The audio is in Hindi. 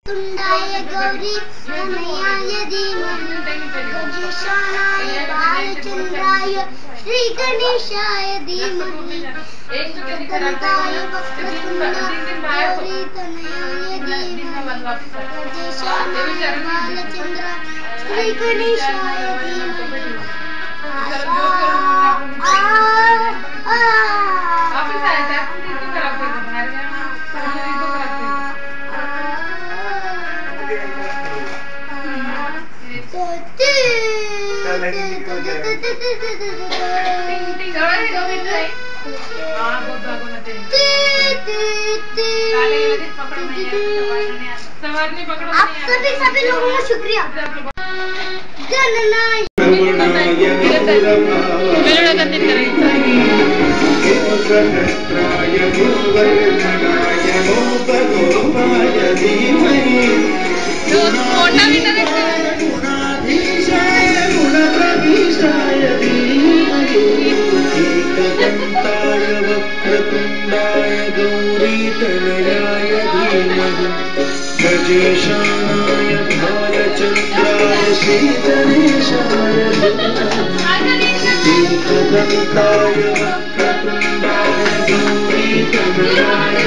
तुंडाय गौरी तनयाय धीमहि गजेशानाय बालचंद्राय श्री गणेशाय धीमहि एकदंताय वक्रतुंडाय गौरी तनयाय धीमहि गजेशानाय बालचंद्राय श्री गणेशाय धीमहि आप सभी लोगों का शुक्रिया। गजेशानाय बालचंद्राय श्री गणेशाय एकदंताय वक्रतुंडाय गौरी तनयाय